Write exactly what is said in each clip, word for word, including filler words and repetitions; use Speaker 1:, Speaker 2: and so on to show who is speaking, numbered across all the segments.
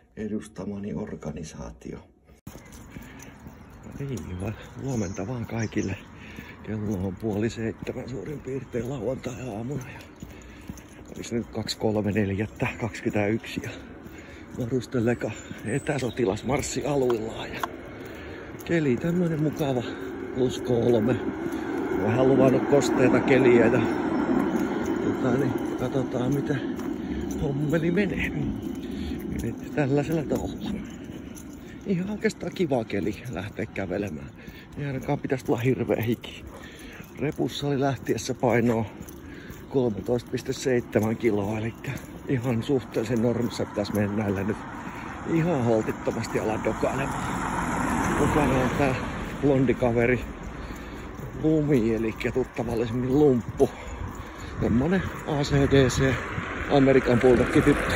Speaker 1: edustamani organisaatio. Niin, huomenta vaan kaikille. Kello on puoli seitsemän suurin piirtein lauantai-aamuna. Olisi nyt kaksi kolme neljä kaksikymmentäyksi ja Varustelleka etäsotilasmarssi aluillaan. Ja keli tämmönen mukava plus kolme. Vähän luvannut kosteita keliä ja tota, niin, katsotaan mitä hommeli menee. Eli tällaisella touhulla. Ihan oikeastaan kiva keli lähteä kävelemään. Ei ainakaan pitäisi tulla hirveä hiki. Repussa oli lähtiessä painoa kolmetoista pilkku seitsemän kiloa, eli ihan suhteellisen normissa pitäisi mennä näillä nyt ihan holtittomasti ala dokailemaan. Mukana on tää blondikaveri Lumi, eli tuttavallisemmin Lumppu. Semmonen A C D C Amerikan Bulldogin tyttö.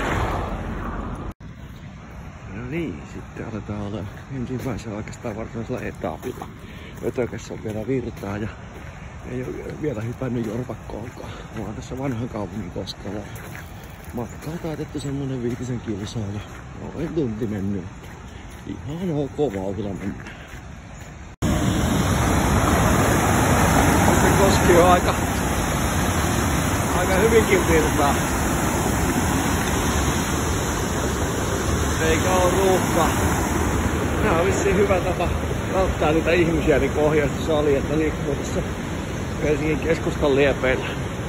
Speaker 1: No niin, sitten aletaan olla ensimmäisen oikeastaan varsinaisella etapilla. Ötökässä on vielä virtaa ja ei ole vielä hypännyt jorpakkoonkaan. Ollaan tässä vanhan kaupungin koskalla. Matka on taitettu semmonen viitisen kilsaa ja noin tunti mennyt. Ihan ok vauhdilla mennään. Se koski on aika, aika hyvinkin virtaa. Eikä oo ruuhkaa. Nää on vissiin hyvä tapa välttää niitä ihmisiä niin kuin ohjeistussa oli, että liikkuu tässä Helsingin keskustan liepeillä.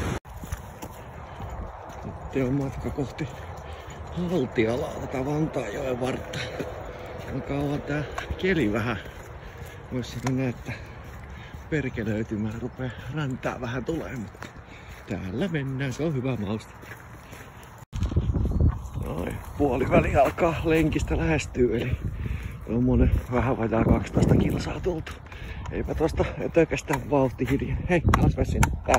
Speaker 1: Sitten on matka kohti Haltialaa, tätä Vantaanjoen vartta. Alkaa olla tää keli vähän. Vois sanoa, että perkelöitymään rupee räntää vähän tulee, mutta täällä mennään, se on hyvä mausta. Noin, puoliväli alkaa lenkistä lähestyä, eli tommonen vähän vajaa kaksitoista kilsaa tultu. Eipä tosta ötökästä vauhti hiljaa. Hei, taas vesin. Tää.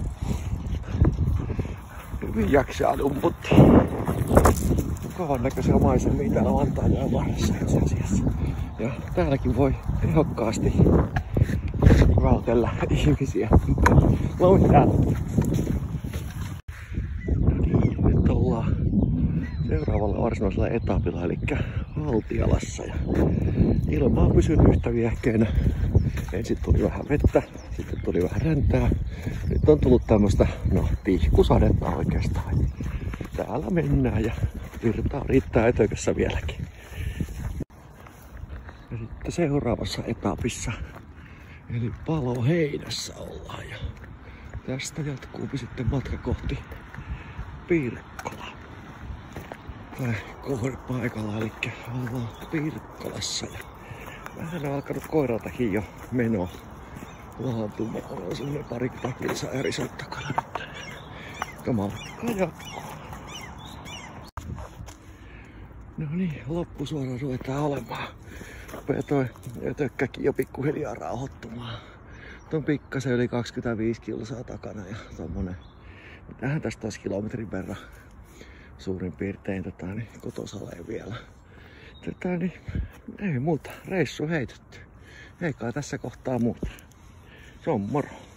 Speaker 1: Hyvin jaksaa lumputti. Mukavan näköisiä maisemia täällä Vantaanjoen varressa itse asiassa. Ja täälläkin voi tehokkaasti vältellä ihmisiä. Louni täällä. No niin, nyt ollaan seuraavalla varsinaisella etapilla, eli Haltialassa. Ja ilma on pysynyt yhtä viehkeänä. Ensin tuli vähän vettä, sitten tuli vähän räntää. Nyt on tullut tämmöstä, no, tihkusadetta oikeastaan. Täällä mennään ja virtaa riittää ötökässä vieläkin. Ja sitten seuraavassa etapissa, eli Paloheinässä ollaan. Ja tästä jatkuu sitten matka kohti Pirkkolaa. Tai kohdepaikalla, eli ollaan Pirkkolassa. Ja vähän on alkanut koiraltakin jo meno laantumaan. On semmonen parikymmentä kilsaa erisot takana nyt. Matka jatkuu. No niin, loppusuora ruvetaan olemaan. Rupee toi ötökkäkin jo pikkuhiljaa rauhoittumaan. Tuon pikkasen yli kaksikymmentäviisi kilsaa takana ja tommonen, mitähän tästä taas kilometrin verran suurin piirtein tota, niin kotosaleen vielä. Tätä niin, ei muuta, reissu heitetty. Ei kai tässä kohtaa muuta. Se on moro.